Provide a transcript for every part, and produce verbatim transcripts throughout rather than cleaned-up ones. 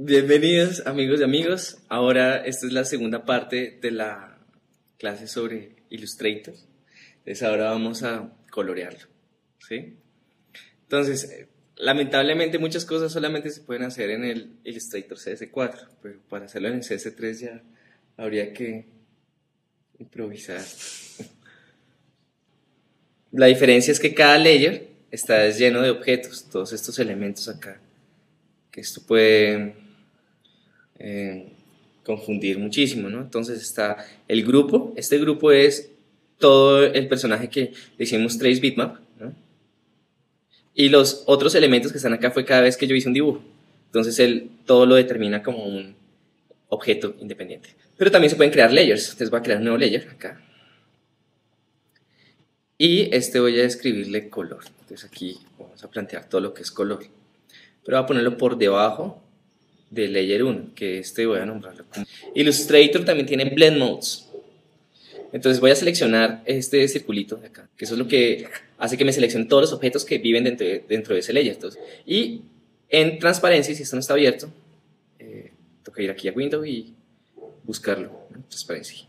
Bienvenidos amigos y amigos. Ahora esta es la segunda parte de la clase sobre Illustrator. Entonces ahora vamos a colorearlo, ¿sí? Entonces, eh, lamentablemente muchas cosas solamente se pueden hacer en el Illustrator C S cuatro, pero para hacerlo en el C S tres ya habría que improvisar. La diferencia es que cada layer está lleno de objetos, todos estos elementos acá, que esto puede eh, confundir muchísimo, ¿no? Entonces está el grupo, este grupo es todo el personaje que le hicimos trace bitmap, ¿no? Y los otros elementos que están acá fue cada vez que yo hice un dibujo, entonces él todo lo determina como un objeto independiente. Pero también se pueden crear layers, entonces voy a crear un nuevo layer acá. Y este voy a escribirle color, entonces aquí vamos a plantear todo lo que es color. Pero voy a ponerlo por debajo de layer uno, que este voy a nombrarlo como... Illustrator también tiene blend modes. Entonces voy a seleccionar este circulito de acá, que eso es lo que hace que me seleccione todos los objetos que viven dentro de, dentro de ese layer. Entonces, y en transparencia, si esto no está abierto, eh, toca ir aquí a Window y buscarlo, ¿no? Transparencia.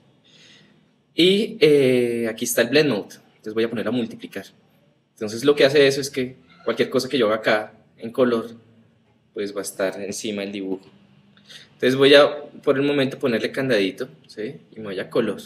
Y eh, aquí está el blend mode, entonces voy a poner a multiplicar. Entonces lo que hace eso es que cualquier cosa que yo haga acá en color, pues va a estar encima del dibujo. Entonces voy a por el momento ponerle candadito, ¿sí? Y me voy a color.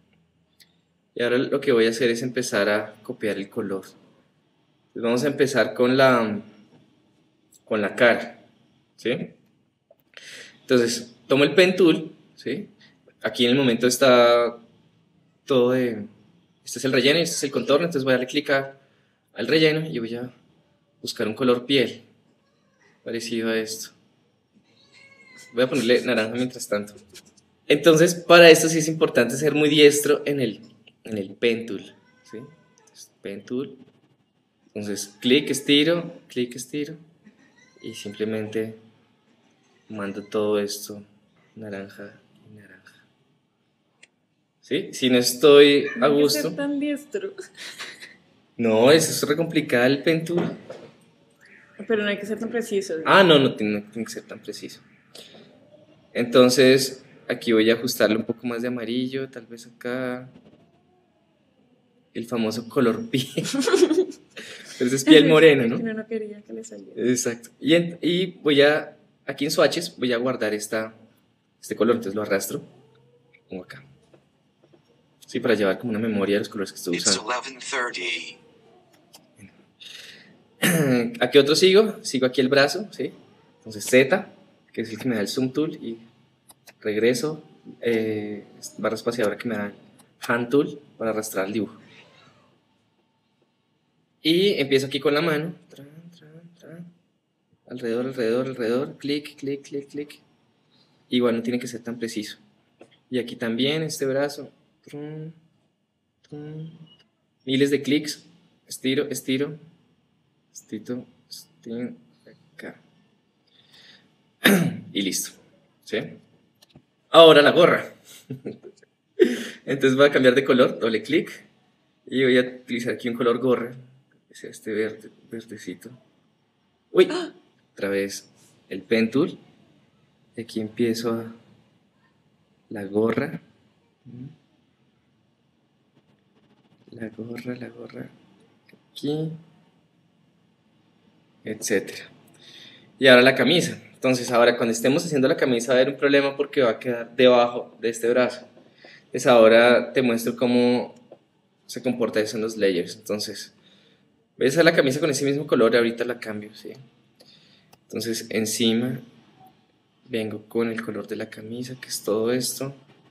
Y ahora lo que voy a hacer es empezar a copiar el color. Entonces vamos a empezar con la, con la cara, ¿sí? Entonces tomo el pen tool, ¿sí? Aquí en el momento está todo de... Este es el relleno y este es el contorno, entonces voy a darle clic al relleno y voy a buscar un color piel parecido a esto. Voy a ponerle naranja mientras tanto. Entonces, para esto sí es importante ser muy diestro en el, en el pen tool, ¿sí? Pen tool. Entonces, clic, estiro, clic, estiro. Y simplemente mando todo esto naranja y naranja. ¿Sí? Si no estoy a gusto. No hay que ser tan diestro. No, eso es re complicado el pen tool. Pero no hay que ser tan preciso, ¿no? Ah, no, no tiene, no tiene que ser tan preciso. Entonces, aquí voy a ajustarle un poco más de amarillo, tal vez acá. El famoso color piel. Pero eso es piel morena, ¿no? No, no quería que le saliera. Exacto. Y, en, y voy a, aquí en swatches, voy a guardar esta, este color, entonces lo arrastro. Pongo acá. Sí, para llevar como una memoria de los colores que estoy usando. ¿A qué otro sigo? Sigo aquí el brazo, ¿sí? Entonces Z, que es el que me da el zoom tool, y regreso, eh, barra espaciadora que me da el hand tool para arrastrar el dibujo. Y empiezo aquí con la mano, tran, tran, tran, alrededor, alrededor, alrededor, clic, clic, clic, clic. Igual no tiene que ser tan preciso. Y aquí también este brazo, tran, tran, miles de clics, estiro, estiro. Estito, estiro, acá. Y listo, ¿sí? Ahora la gorra. Entonces voy a cambiar de color, doble clic. Y voy a utilizar aquí un color gorra. Es este verde, verdecito. Uy, otra vez el pen tool. Y aquí empiezo a la gorra. La gorra, la gorra. Aquí. Etcétera. Y ahora la camisa. Entonces ahora cuando estemos haciendo la camisa va a haber un problema porque va a quedar debajo de este brazo. Entonces ahora te muestro cómo se comporta eso en los layers. Entonces voy a hacer la camisa con ese mismo color y ahorita la cambio, ¿sí? Entonces encima vengo con el color de la camisa, que es todo esto.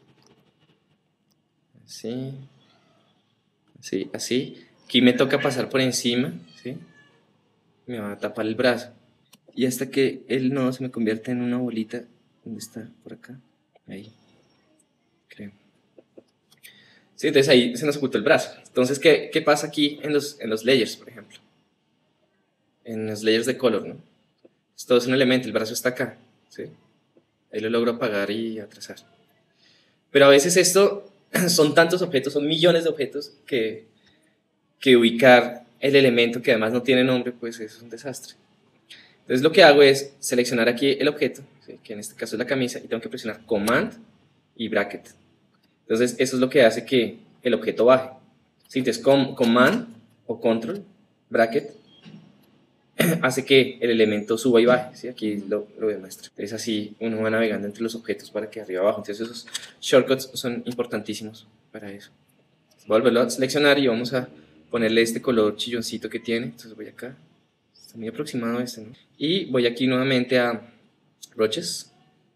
Así. Así, así. Aquí me toca pasar por encima, ¿sí? Me va a tapar el brazo y hasta que el nodo se me convierte en una bolita. ¿Dónde está? Por acá, ahí, creo. Sí, entonces ahí se nos ocultó el brazo. Entonces, ¿qué, qué pasa aquí en los, en los layers, por ejemplo? En los layers de color, ¿no? Esto es un elemento, el brazo está acá, ¿sí? Ahí lo logro apagar y atrasar. Pero a veces esto son tantos objetos, son millones de objetos que, que ubicar el elemento que además no tiene nombre, pues es un desastre. Entonces lo que hago es seleccionar aquí el objeto, ¿sí? Que en este caso es la camisa, y tengo que presionar Command y Bracket. Entonces eso es lo que hace que el objeto baje. ¿Sí? Entonces com Command o Control, Bracket, hace que el elemento suba y baje, ¿sí? Aquí lo, lo demuestra. Entonces así uno va navegando entre los objetos para que arriba abajo. Entonces esos shortcuts son importantísimos para eso. Voy a volverlo a seleccionar y vamos a ponerle este color chilloncito que tiene. Entonces voy acá, está muy aproximado a este, ¿no? Y voy aquí nuevamente a Brushes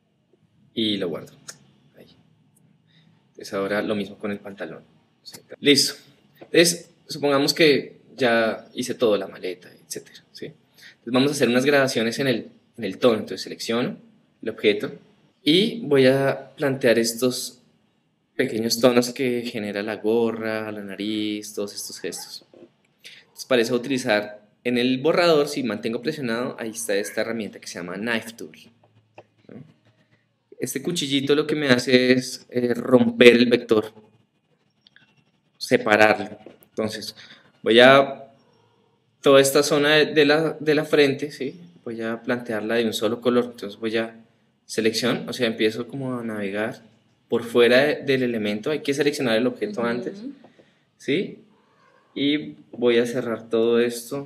y lo guardo ahí. Entonces ahora lo mismo con el pantalón. Listo. Entonces supongamos que ya hice todo, la maleta, etcétera, ¿sí? Entonces vamos a hacer unas gradaciones en el, en el tono. Entonces selecciono el objeto y voy a plantear estos pequeños tonos que genera la gorra, la nariz, todos estos gestos. Entonces para eso voy a utilizar en el borrador, si mantengo presionado, ahí está esta herramienta que se llama Knife Tool, ¿no? Este cuchillito lo que me hace es eh, romper el vector, separarlo. Entonces voy a toda esta zona de, de, la, de la frente, ¿sí? Voy a plantearla de un solo color. Entonces voy a selección, o sea, empiezo como a navegar por fuera de, del elemento. Hay que seleccionar el objeto uh-huh. antes, ¿sí? Y voy a cerrar todo esto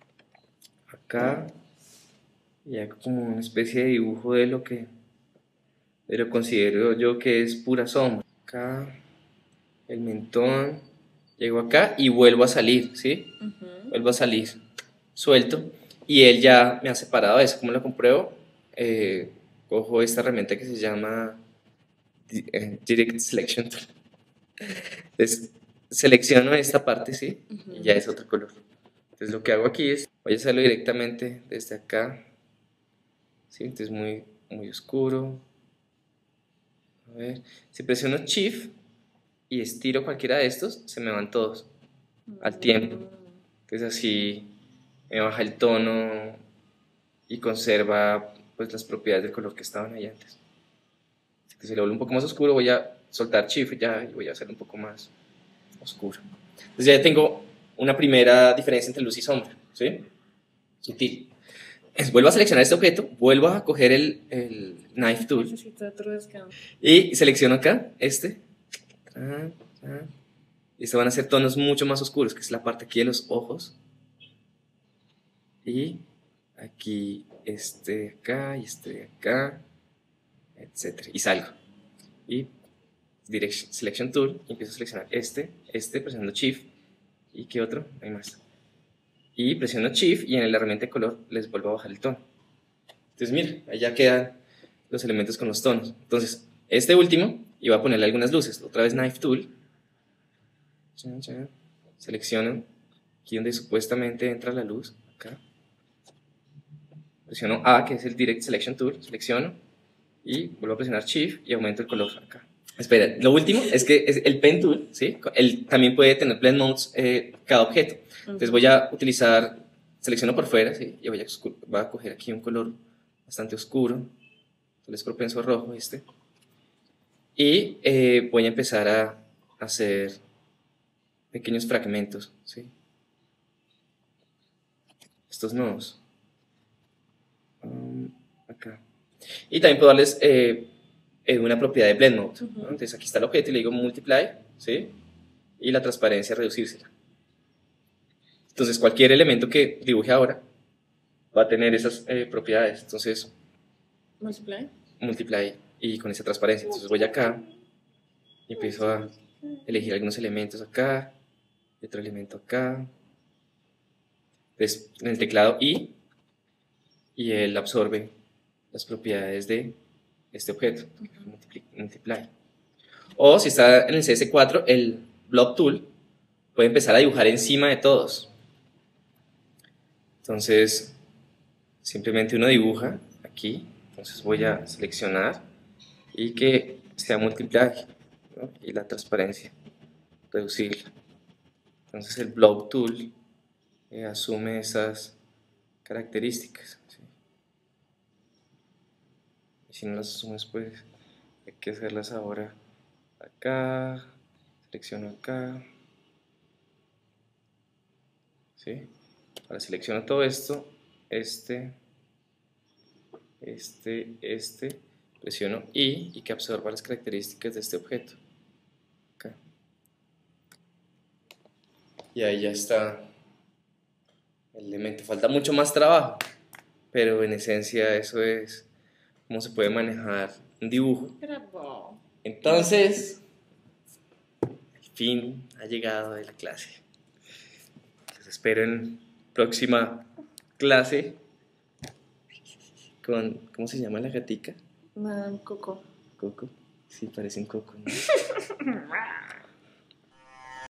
acá y hago como una especie de dibujo de lo que de lo considero yo que es pura sombra. Acá el mentón, llego acá y vuelvo a salir, ¿sí? Uh-huh. Vuelvo a salir, suelto, y él ya me ha separado eso. ¿Cómo lo compruebo? Eh, cojo esta herramienta que se llama Direct Selection Tool. Entonces selecciono esta parte, ¿sí? Uh-huh. Y ya es otro color. Entonces lo que hago aquí es, voy a hacerlo directamente desde acá, ¿sí? Entonces muy, muy oscuro. A ver, si presiono Shift y estiro cualquiera de estos, se me van todos al tiempo. Entonces así me baja el tono y conserva pues las propiedades del color que estaban ahí antes. Si se lo vuelve un poco más oscuro, voy a soltar Shift ya y voy a hacerlo un poco más oscuro. Entonces ya tengo una primera diferencia entre luz y sombra, ¿sí? Sutil. Entonces, vuelvo a seleccionar este objeto, vuelvo a coger el, el Knife Tool y selecciono acá este. Ah, ah. Y estos van a ser tonos mucho más oscuros, que es la parte aquí de los ojos. Y aquí este de acá y este de acá, etcétera. Y salgo. Y Direct Selection Tool, y empiezo a seleccionar este, este, presionando Shift. ¿Y qué otro? Hay más. Y presiono Shift y en la herramienta de color les vuelvo a bajar el tono. Entonces, mira, ahí ya quedan los elementos con los tonos. Entonces, este último, y voy a ponerle algunas luces. Otra vez Knife Tool. Selecciono aquí donde supuestamente entra la luz, acá. Presiono A, que es el Direct Selection Tool, selecciono y vuelvo a presionar Shift y aumento el color acá. Espera, lo último es que es el Pen Tool, ¿sí? Él también puede tener blend modes eh, cada objeto. Entonces voy a utilizar, selecciono por fuera, ¿sí? Y voy a, voy a coger aquí un color bastante oscuro, es propenso a rojo este. Y eh, voy a empezar a hacer pequeños fragmentos, ¿sí? Estos nodos. Um, acá. Y también puedo darles eh, una propiedad de blend mode, ¿no? Entonces aquí está el objeto y le digo multiply, ¿sí? Y la transparencia reducírsela. Entonces cualquier elemento que dibuje ahora va a tener esas eh, propiedades. Entonces multiply. multiply y con esa transparencia. Entonces voy acá y empiezo a elegir algunos elementos acá y otro elemento acá. Entonces en el teclado I, y él absorbe las propiedades de este objeto, multiply. O si está en el C S cuatro, el Blob Tool puede empezar a dibujar encima de todos. Entonces simplemente uno dibuja aquí. Entonces voy a seleccionar y que sea multiply, ¿no? Y la transparencia reducirla. Entonces el Blob Tool eh, asume esas características, ¿sí? Y si no las asumes, pues hay que hacerlas ahora acá, selecciono acá, ¿sí? Ahora selecciono todo esto, este, este, este, presiono I y que absorba las características de este objeto. Acá. Y ahí ya está el elemento. Falta mucho más trabajo, pero en esencia eso es cómo se puede manejar un dibujo. Bravo. Entonces, el fin ha llegado de la clase. Los espero en próxima clase con, ¿cómo se llama la gatica? Madame Coco. Coco. Sí, parece un coco, ¿no?